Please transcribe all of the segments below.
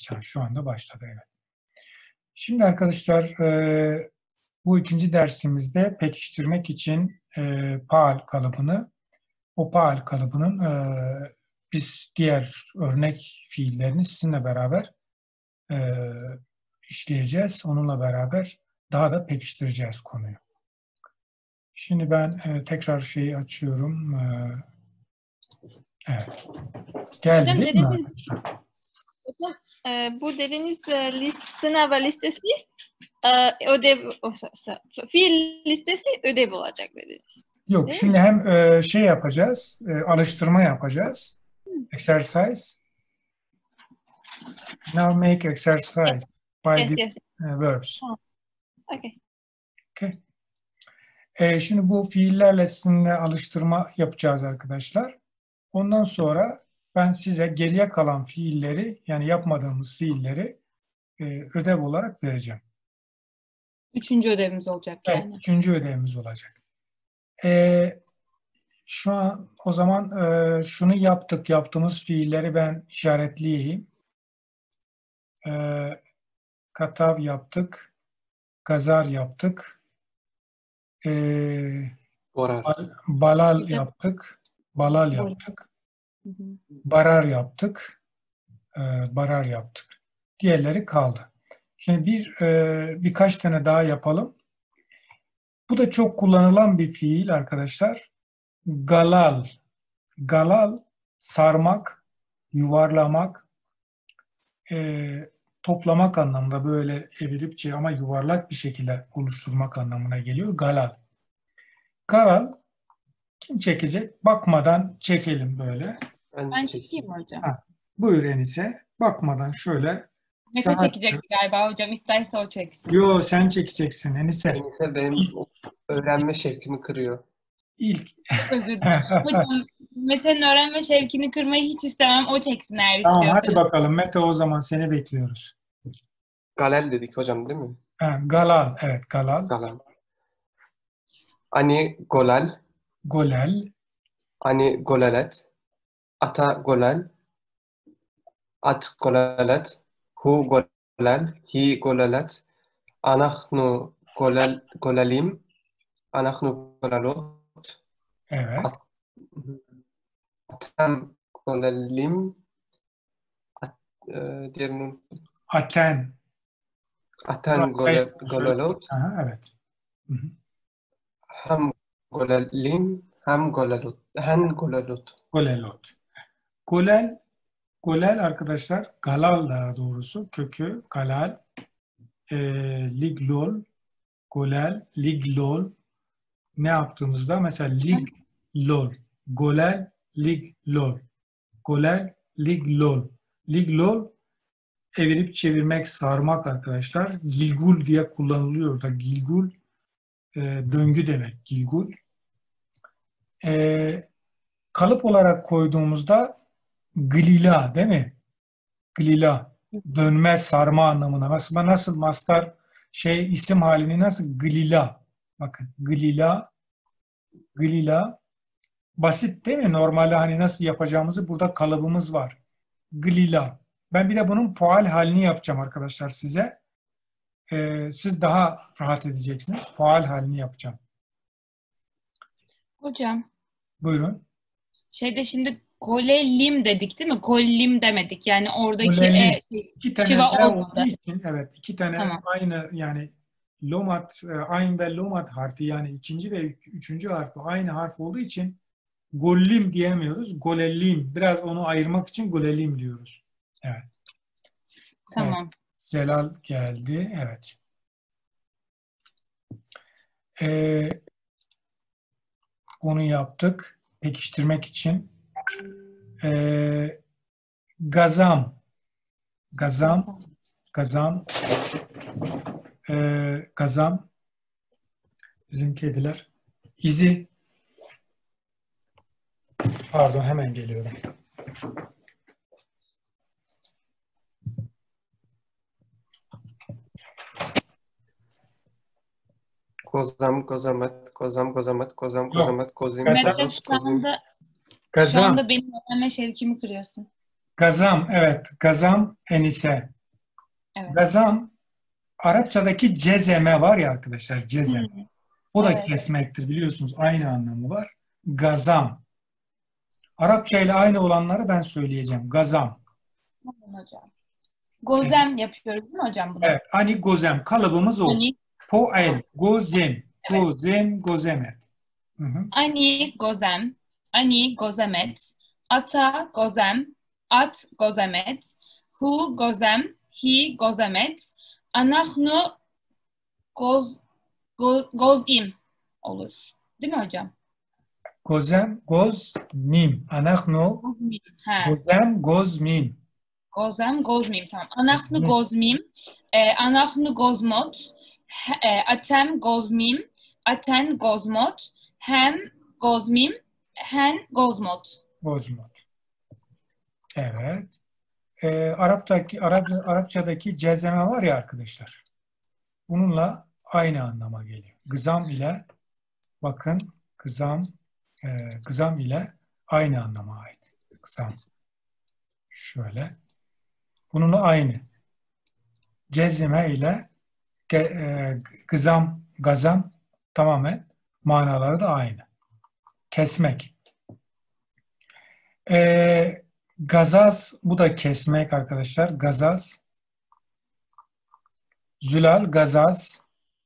Şu anda başladı. Evet. Şimdi arkadaşlar bu ikinci dersimizde pekiştirmek için PAL kalıbını, o PAL kalıbının biz diğer örnek fiillerini sizinle beraber işleyeceğiz. Onunla beraber daha da pekiştireceğiz konuyu. Şimdi ben tekrar şeyi açıyorum. Evet. Geldi Hocam, değil mi? Hocam, bu dediğiniz sınav listesi ödev, fiil listesi ödev olacak dediniz. Yok, Değil şimdi mi? hem şey yapacağız, alıştırma yapacağız. Exercise. Now make exercise by Yes, these yes. verbs. Okay. Okay. Şimdi bu fiillerle sizinle alıştırma yapacağız arkadaşlar. Ondan sonra ben size geriye kalan fiilleri, yani yapmadığımız fiilleri ödev olarak vereceğim. Üçüncü ödevimiz olacak yani. Evet, üçüncü ödevimiz olacak. Şu an o zaman şunu yaptığımız fiilleri ben işaretleyeyim. Katav yaptık, gazar yaptık, balal yaptık, balal yaptık, barar yaptık, barar yaptık. Diğerleri kaldı. Şimdi birkaç tane daha yapalım. Bu da çok kullanılan bir fiil arkadaşlar. Galal. Galal, sarmak, yuvarlamak, toplamak anlamında, böyle eviripçe ama yuvarlak bir şekilde oluşturmak anlamına geliyor. Galal. Galal kim çekecek? Bakmadan çekelim böyle. Ben çekeyim mi hocam? Buyur Enise. Bakmadan şöyle. Mete çekecek galiba hocam. İsterse o çeksin. Yo, sen çekeceksin Enise. Enise benim öğrenme şevkimi kırıyor. Özür dilerim. Hocam, Mete'nin öğrenme şevkini kırmayı hiç istemem. O çeksin eğer Tamam, istiyorsa. hadi bakalım Mete, o zaman seni bekliyoruz. Galel dedik hocam değil mi? Galal, evet, galal. Galel. Ani golal. Golel. Ani golalet. Ata golal. At golalet. Hu golal. Hi golalet. Anahnu golalim. Anahnu golalot. Evet. Atem golalim. Diğerini Aten. Aten golalot. Evet. Hı hı. Hem golalim. Hem golalot. Hen golalot. Golelot. Golel arkadaşlar, galal daha doğrusu, kökü galal, liglol, golel, liglol. Ne yaptığımızda mesela liglol, golel, liglol, golel, liglol. Liglol evirip çevirmek, sarmak arkadaşlar. Gilgul diye kullanılıyor da, gilgul döngü demek, gilgul. Kalıp olarak koyduğumuzda glila değil mi? Glila. Dönme, sarma anlamına. Nasıl mastar isim halini nasıl? Glila. Bakın glila. Glila. Basit değil mi? Normalde hani nasıl yapacağımızı, burada kalıbımız var. Glila. Ben bir de bunun faal halini yapacağım arkadaşlar size. Siz daha rahat edeceksiniz. Faal halini yapacağım. Hocam. Buyurun. Şimdi kolelim dedik değil mi? Kollim demedik. Yani oradaki iki tane şiva olmadı. Için, evet, iki tane tamam. Aynı, yani lomat, ayn ve lomat harfi, yani ikinci ve üçüncü harfi aynı harf olduğu için gollim diyemiyoruz. Golellim. Biraz onu ayırmak için golellim diyoruz. Evet. Tamam. Evet. Zelal geldi. Evet. Onu yaptık. Pekiştirmek için. Gazam. Gazam. Gazam. Gazam. Bizim kediler. İzi. Pardon, hemen geliyorum. Kozam, gozamet, kozam, gozamet, kozam, gozamet, kozim, Gazam. kozot, kozim. Şu anda benim öğrenme şevkimi kırıyorsun. Gazam, evet. Gazam, enise. Evet. Gazam, Arapçadaki cezeme var ya arkadaşlar, cezem. Hmm, O da evet. kesmektir biliyorsunuz. Aynı anlamı var. Gazam. Arapça ile aynı olanları ben söyleyeceğim. Gazam. Tamam hocam. Evet. Gozem yapıyoruz değil mi hocam buna? Evet. Ani gozem. Kalıbımız o. Ani. Poel. Gozem. Evet. Gozem. Gozemet. Hı hı. Ani gozem. Ani gozemet. Ata gozem. At gozemet. Hu gozem. Hi gozemet. Anahnu gozim olur. Değil mi hocam? Gozem. Goz. Mim. Anahnu. Gozmim. He. Gozem. Goz. Mim. Gozem, gozmim. Tamam. Anahnu gozmim. Anahnu gozmot. Atem gozmim. Aten gozmot. Hem gozmim. Hen gozmot. Gozmot. Evet. Arapçadaki cezeme var ya arkadaşlar. Bununla aynı anlama geliyor. Gızam ile bakın gızam ile aynı anlama ait. Gızam. Şöyle. Bununla aynı. Cezime ile gazam tamamen manaları da aynı. Kesmek. Gazaz, bu da kesmek arkadaşlar. Gazaz. Zülal, gazaz.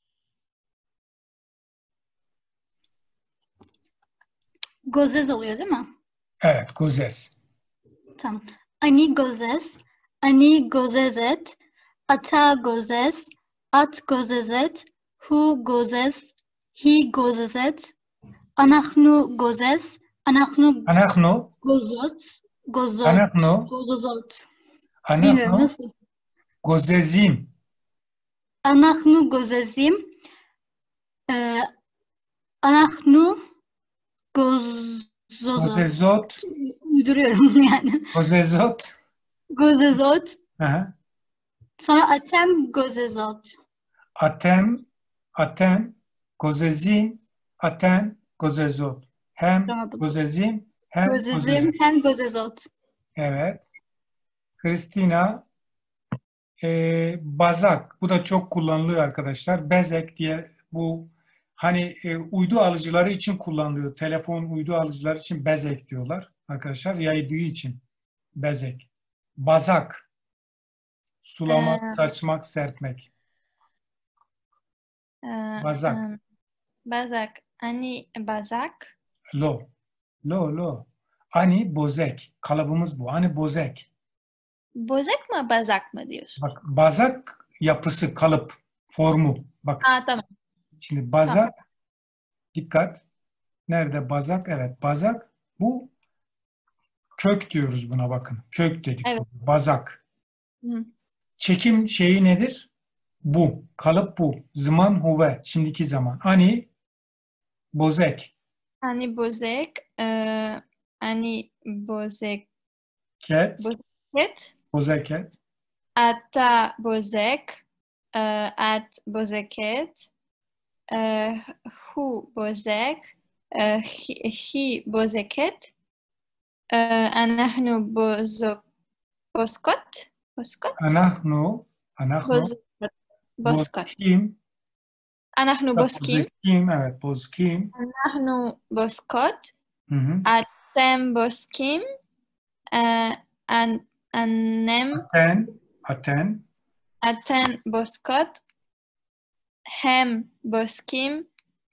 Gozez oluyor değil mi? Evet, gozes. Tamam. Ani gozez, ani gozezet, ata gozez, at gozezet, hu gozez, hi gozezet, anahnu gozez, anahnu Anahnu, gozot, gozot, anahnu, gozozot. Bilmiyorum anahnu, nasıl. gozezim. Anahnu gozezim, anahnu gozozot. Gozezot, Uyduruyorum yani. gozezot. Gozezot. Aha. Sonra atem gozezot. Atem, gozezim, aten, gozezot. Hem Anladım. gozezim, hem Gozezim gozezot. hem gozezot. Evet. Kristina, bazak. Bu da çok kullanılıyor arkadaşlar. Bezek diye bu hani uydu alıcıları için kullanılıyor. Telefon uydu alıcıları için bezek diyorlar arkadaşlar. Yaydığı için bezek. Bazak. Sulamak, saçmak, serpmek. Bazak. Bazak. Ani bazak. Lo. Lo. Ani bozek. Kalıbımız bu. Ani bozek. Bozak mı bazak mı diyorsun? Bak bazak yapısı, kalıp, formu. Bak Tamam. şimdi bazak. Dikkat. Nerede bazak? Evet, bazak. Bu kök diyoruz buna bakın. Kök dedik. Evet. Bazak. Hı. Çekim şeyi nedir? Bu. Kalıp bu. Zaman huve. Şimdiki zaman. Ani bozek. Ani bozak. Ani bozak. Ket. Bozeket. Bozeket. Ata bozak. At bozaket. Hu bozak. Hi bozaket. Anahnu boskot. Anahnu. Boskot. Bozkim. Anahnu boskim. Bozkim. Evet, bozkim. Anahnu boskot. Hı hı. Atem boskim. Annem. Aten. Aten boskot. Hem boskim.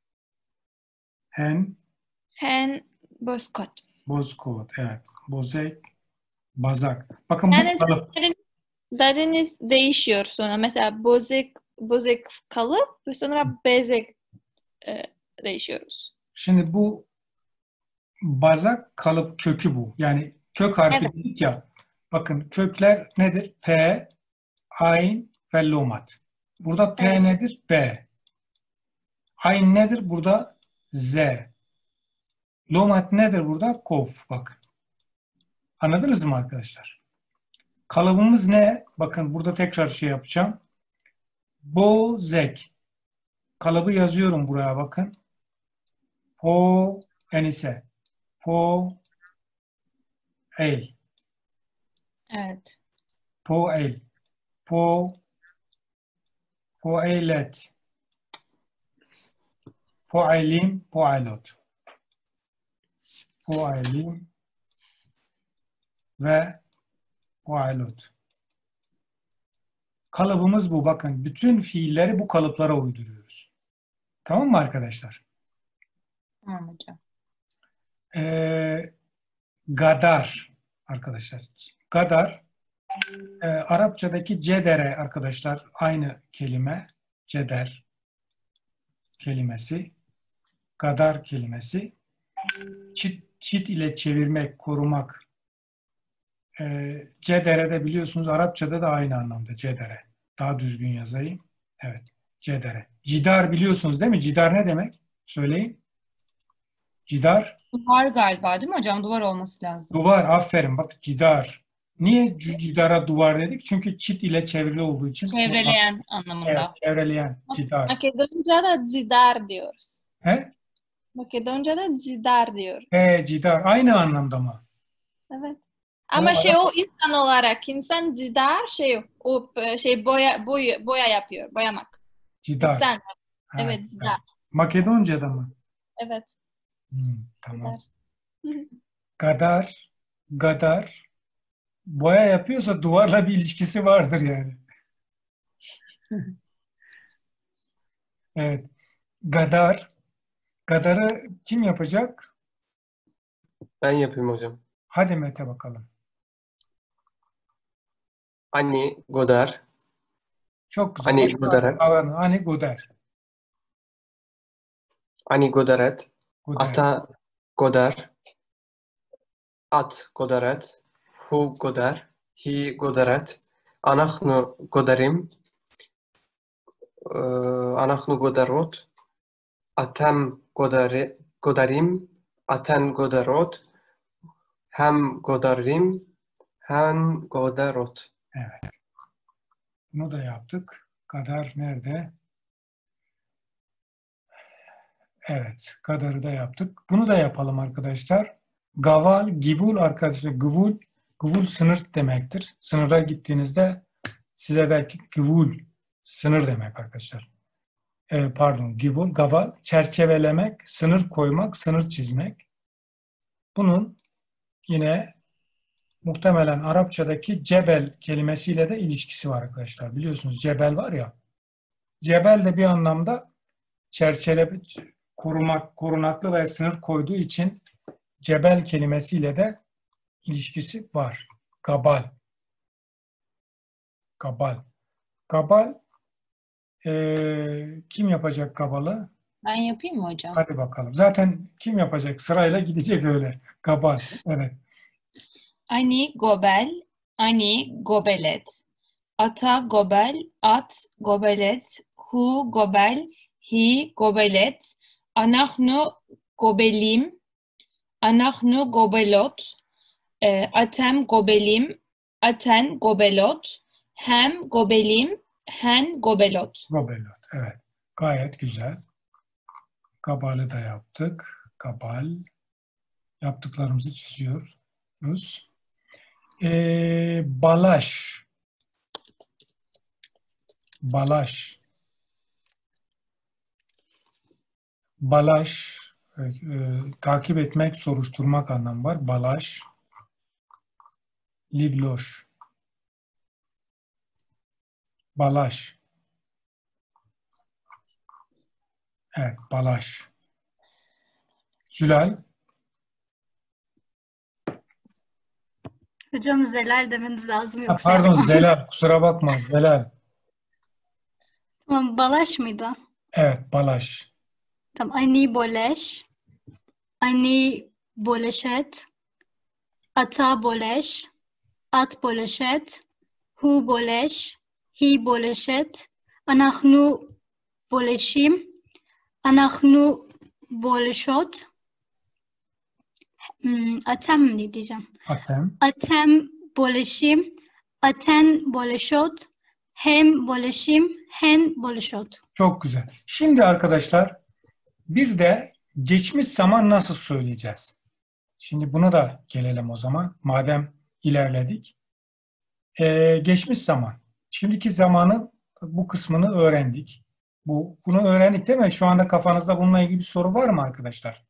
Hen. Hen boskot. Bozkot. Evet. Bozek. Bazak. Bakın bu Yani kalıp. zariniz değişiyor sonra. Mesela bozek kalıp ve sonra bezek değişiyoruz. Şimdi bu bazak kalıp kökü bu. Yani kök harfi Evet. dedik ya. Bakın kökler nedir? P, ayn ve lomat. Burada P Evet. nedir? B. Ayn nedir? Burada Z. Lomat nedir burada? Kof. Bakın. Anladınız mı arkadaşlar? Kalıbımız ne? Bakın burada tekrar şey yapacağım. Bozek. Kalıbı yazıyorum buraya bakın. Enise. El. Evet. Poel. Poelet. Poelim, poelot. Poelim ve poelot. Kalıbımız bu. Bakın bütün fiilleri bu kalıplara uyduruyoruz. Tamam mı arkadaşlar? Tamam hocam. Gadar arkadaşlar. Gadar Arapçadaki cedere arkadaşlar aynı kelime. Ceder kelimesi. Gadar kelimesi. Çit ile çevirmek, korumak. Cedere de biliyorsunuz Arapçada da aynı anlamda cedere. Daha düzgün yazayım. Evet. Cedere. Cidar biliyorsunuz değil mi? Cidar ne demek? Söyleyin. Cidar. Duvar galiba değil mi hocam? Duvar olması lazım. Duvar. Aferin. Bak cidar. Niye cidara duvar dedik? Çünkü çit ile çevrili olduğu için. Çevreleyen Evet. anlamında. Çevreleyen. Cidar. Makedonca'da zidar diyoruz. He? Makedonca'da zidar diyoruz. Cidar. Aynı anlamda mı? Evet. Ama o insan olarak insan zidar boya yapıyor. Boyamak. Cidar. İnsan. Ha, Evet zidar. Makedonca'da mı? Evet. Tamam. Zidar. Gadar boya yapıyorsa duvarla bir ilişkisi vardır yani. Evet. Gadar'ı kim yapacak? Ben yapayım hocam. Hadi Mete bakalım. Ani godar. Çok güzel. Ani godaret. Ani Godar. Ani godaret. Godar. Ata godar. At godaret. Hu godar. Hi godaret. Anahnu godarim. Anahnu godarot. Atem godarim. Aten godarot. Hem godarim. Hen godarot. Evet. Bunu da yaptık. Gadar nerede? Evet. Gadar'ı da yaptık. Bunu da yapalım arkadaşlar. Gaval, givul arkadaşlar. Givul sınır demektir. Sınıra gittiğinizde size belki givul sınır demek arkadaşlar. Givul, gaval çerçevelemek, sınır koymak, sınır çizmek. Bunun yine muhtemelen Arapçadaki cebel kelimesiyle de ilişkisi var arkadaşlar. Biliyorsunuz cebel var ya. Cebel de bir anlamda çerçeve korumak, korunaklı ve sınır koyduğu için cebel kelimesiyle de ilişkisi var. Gabal. Gabal kim yapacak gabalı? Ben yapayım mı hocam? Hadi bakalım. Zaten kim yapacak? Sırayla gidecek öyle. Gabal. Evet. Ani gobel, ani gobelet. Ata gobel, at gobelet. Hu gobel, hi gobelet. Anahnu gobelim, anahnu gobelot. Atem gobelim, aten gobelot. Hem gobelim, hen gobelot. Gobelot. Evet. Gayet güzel. Gabal'ı da yaptık. Gabal. Yaptıklarımızı çiziyoruz. Balaş. Balaş. Takip etmek, soruşturmak anlamı var. Balaş. Livloş. Balaş. Evet, balaş. Zülal. Hocam zelal demeniz lazım yoksa. Pardon, Zelal. Kusura bakma, Zelal. Tamam, balaş mıydı? Evet, balaş. Tamam. Ani boleş. Ani boleşet. Ata boleş. At boleşet. Hu boleş. Hi boleşet. Anahnu boleşim. Anahnu boleşot. Atem ne diyeceğim? Atem. Atem boleşim. Aten boleşot. Hem boleşim. Hen boleşot. Çok güzel. Şimdi arkadaşlar bir de geçmiş zaman nasıl söyleyeceğiz? Şimdi buna da gelelim o zaman. Madem ilerledik. Geçmiş zaman. Şimdiki zamanın bu kısmını öğrendik. Bunu öğrendik değil mi? Şu anda kafanızda bununla ilgili bir soru var mı arkadaşlar?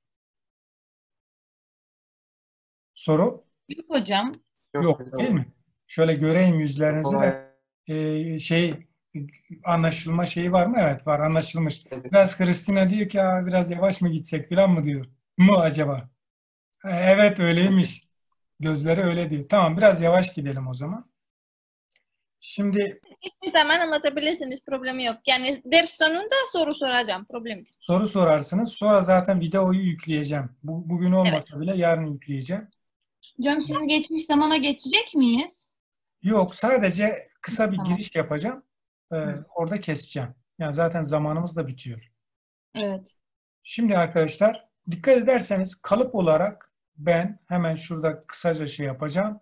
Soru? Yok hocam. Yok değil hocam. mi? Şöyle göreyim yüzlerinizi de. Kolay. Anlaşılma şeyi var mı? Evet var, anlaşılmış. Evet. Biraz Kristina diyor ki biraz yavaş mı gitsek falan mı diyor. Mu acaba? Evet öyleymiş. Gözleri öyle diyor. Tamam biraz yavaş gidelim o zaman. Şimdi Bir zaman anlatabilirsiniz, problemi yok. Yani ders sonunda soru soracağım, problem değil. soru sorarsınız. Sonra zaten videoyu yükleyeceğim. Bugün olmasa bile yarın yükleyeceğim. Hocam şimdi geçmiş zamana geçecek miyiz? Yok sadece kısa bir Tamam. giriş yapacağım. Orada keseceğim. Yani zaten zamanımız da bitiyor. Evet. Şimdi arkadaşlar dikkat ederseniz kalıp olarak ben hemen şurada kısaca şey yapacağım.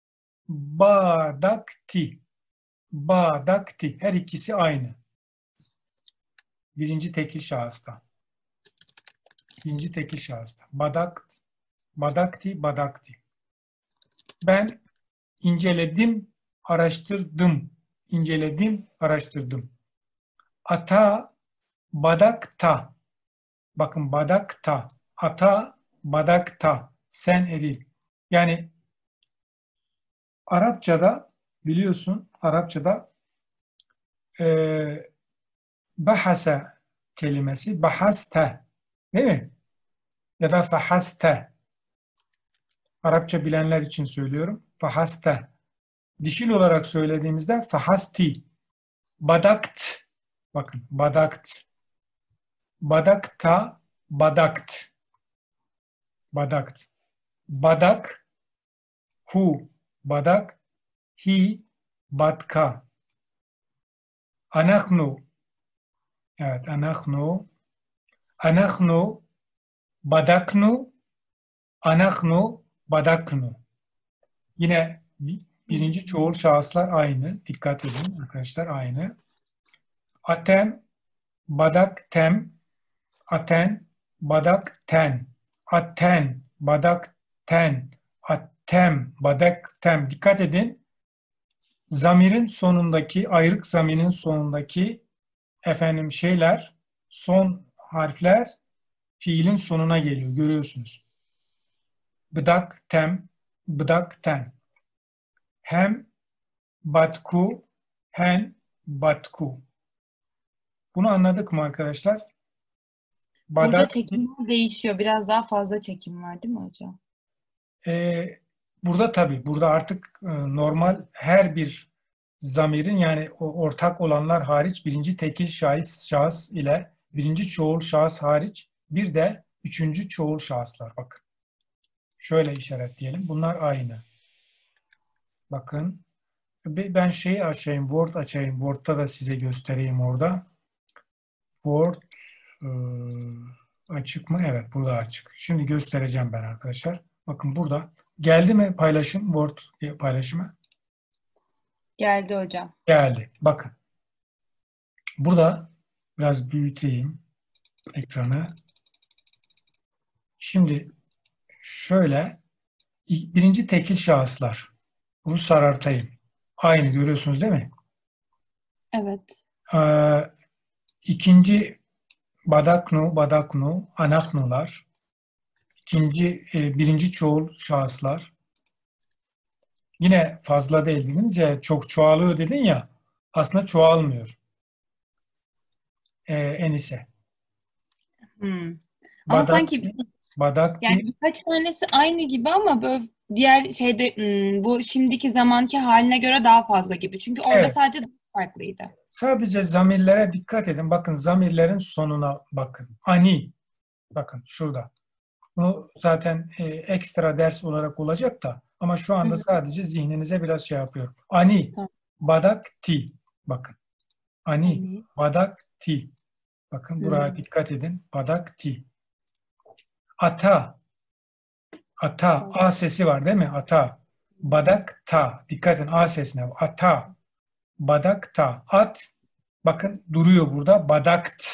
Badakti. Badakti. Her ikisi aynı. Birinci tekil şahısta. İkinci tekil şahısta. Badakt. Badakti. Badakti. Ben inceledim, araştırdım. İnceledim, araştırdım. Ata, badakta. Bakın badakta. Ata, badakta. Sen eril. Yani Arapçada biliyorsun, Arapçada bahase kelimesi, bahaste değil mi? Ya da fahaste. Arapça bilenler için söylüyorum. Fahaste. Dişil olarak söylediğimizde fahasti. Badakt. Bakın badakt. Badakta, badakt. Badakt. Badak, hu. Badak, hi, badka. Anahnu. Evet, anahnu. Anahnu, badaknu. Anahnu, badaknu. Yine birinci çoğul şahıslar aynı. Dikkat edin arkadaşlar aynı. Atem, badak tem, aten, badak ten, aten, badak ten, attem, badak tem. Dikkat edin. Zamirin sonundaki, ayrık zamirin sonundaki şeyler, son harfler fiilin sonuna geliyor. Görüyorsunuz. Bıdak tem, bıdak ten. Hem batku, hen batku. Bunu anladık mı arkadaşlar? Burada Badak, çekimler değişiyor. Biraz daha fazla çekim var değil mi hocam? burada tabii, burada artık normal her bir zamirin yani ortak olanlar hariç birinci tekil şahıs ile birinci çoğul şahıs hariç bir de üçüncü çoğul şahıslar. Bakın. Şöyle işaretleyelim. Bunlar aynı. Bakın. Ben şeyi açayım. Word açayım. Word'da da size göstereyim orada. Word açık mı? Evet. Burada açık. Şimdi göstereceğim ben arkadaşlar. Bakın burada. Geldi mi paylaşım? Word paylaşımı? Geldi hocam. Geldi. Bakın. Burada biraz büyüteyim ekranı. Şimdi şöyle birinci tekil şahıslar. Bunu sarartayım. Aynı görüyorsunuz değil mi? Evet. İkinci badaknu, anaknular. Birinci çoğul şahıslar. Yine fazla değil dediniz ya, çok çoğalıyor dedin ya, aslında çoğalmıyor. Enise. Ama sanki Badakti. yani birkaç tanesi aynı gibi ama böyle diğer şeyde bu şimdiki zamanki haline göre daha fazla gibi. Çünkü orada Evet. sadece farklıydı. Sadece zamirlere dikkat edin. Bakın zamirlerin sonuna bakın. Ani. Bakın şurada. Bu zaten ekstra ders olarak olacak da ama şu anda sadece zihninize biraz şey yapıyorum. Ani, Tamam. badak, ti. Bakın. Ani, Ani. badak, ti. Bakın buraya dikkat edin. Badak, ti. Ata. Ata. A sesi var değil mi? Ata. Badak, ta. Dikkat edin A sesine. Ata. Badak, ta. At. Bakın duruyor burada. Badakt.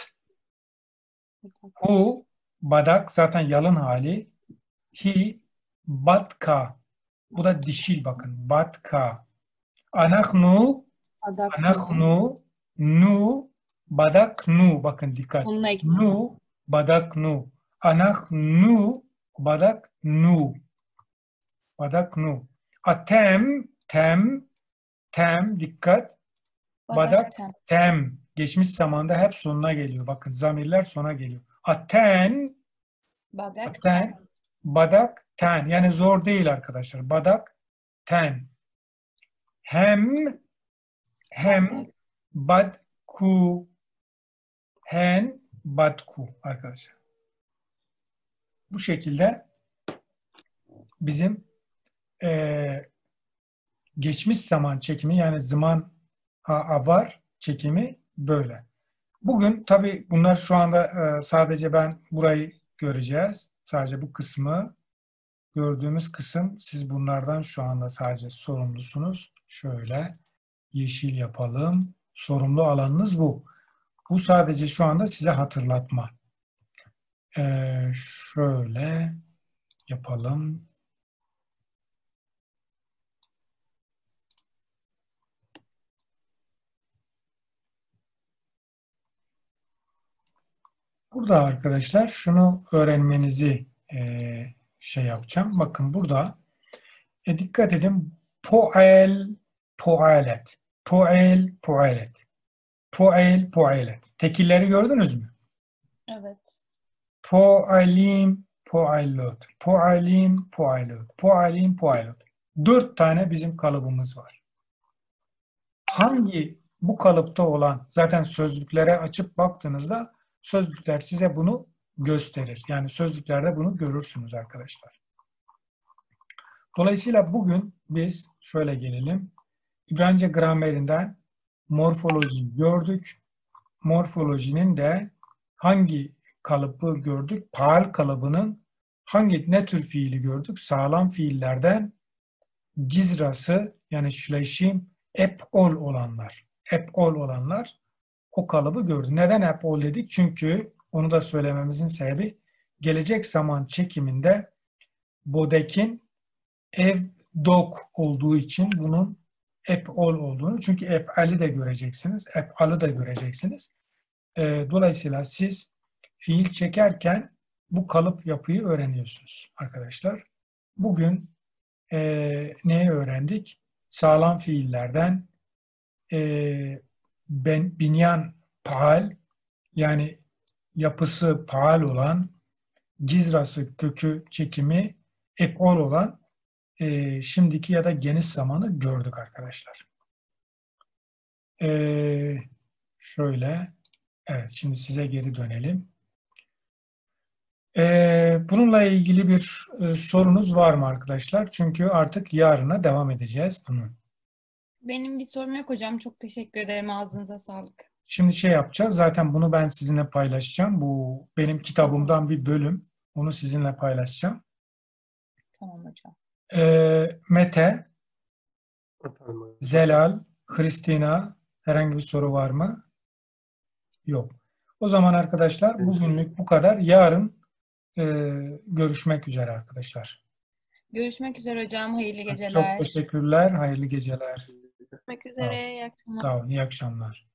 Hu. Badak zaten yalın hali. Hi, batka. Bu da dişil bakın. Batka. Anahnu, Badak. anahnu, nu, badaknu. Bakın dikkat. Bununla ekledim. Nu, badaknu. Anahnu, badaknu. Badaknu. Atem, tem, dikkat. Badak, tem. tem. Geçmiş zamanda hep sonuna geliyor. Bakın zamirler sona geliyor. Aten, Badak. aten, badak, ten. Yani zor değil arkadaşlar. Badak, ten. Hem, badku, hen, badku arkadaşlar. Bu şekilde bizim geçmiş zaman çekimi yani zaman avar çekimi böyle. Bugün tabii bunlar şu anda sadece ben burayı göreceğiz. Sadece bu kısmı gördüğümüz kısım siz bunlardan şu anda sadece sorumlusunuz. Şöyle yeşil yapalım. Sorumlu alanınız bu. Bu sadece şu anda size hatırlatma. Şöyle yapalım. Burada arkadaşlar şunu öğrenmenizi şey yapacağım. Bakın burada dikkat edin. Poel, poelet. Poel, poelet. Poel, poelet. Tekilleri gördünüz mü? Evet. Poalim, poailot. Poalim, poailot. Poalim, poailot. 4 tane bizim kalıbımız var. Hangi bu kalıpta olan zaten sözlüklere açıp baktığınızda sözlükler size bunu gösterir. Yani sözlüklerde bunu görürsünüz arkadaşlar. Dolayısıyla bugün biz şöyle gelelim. İbranice gramerinden morfolojiyi gördük. Morfolojinin de hangi kalıbı gördük? Paal kalıbının ne tür fiili gördük? Sağlam fiillerden gizrası yani şleşim epol olanlar. Epol olanlar o kalıbı gördü. Neden epol dedik? Çünkü onu da söylememizin sebebi gelecek zaman çekiminde bodekin evdok olduğu için bunun epol olduğunu. Çünkü ep'ali de göreceksiniz. Ep'alı da göreceksiniz. Dolayısıyla siz fiil çekerken bu kalıp yapıyı öğreniyorsunuz arkadaşlar. Bugün neyi öğrendik? Sağlam fiillerden binyan paal yani yapısı paal olan gizrası kökü çekimi epol olan şimdiki ya da geniş zamanı gördük arkadaşlar. Şöyle evet şimdi size geri dönelim. Bununla ilgili bir sorunuz var mı arkadaşlar? Çünkü artık yarına devam edeceğiz bunu. Benim bir sorum yok hocam. Çok teşekkür ederim. Ağzınıza sağlık. Şimdi şey yapacağız. Zaten bunu ben sizinle paylaşacağım. Bu benim kitabımdan bir bölüm. Onu sizinle paylaşacağım. Tamam hocam. Mete, Efendim hocam. Zelal, Hristina herhangi bir soru var mı? Yok. O zaman arkadaşlar bugünlük bu kadar. Yarın görüşmek üzere arkadaşlar. Görüşmek üzere hocam. Hayırlı Çok geceler. teşekkürler. Hayırlı geceler. Görüşmek üzere. İyi akşamlar. Sağ olun. İyi akşamlar.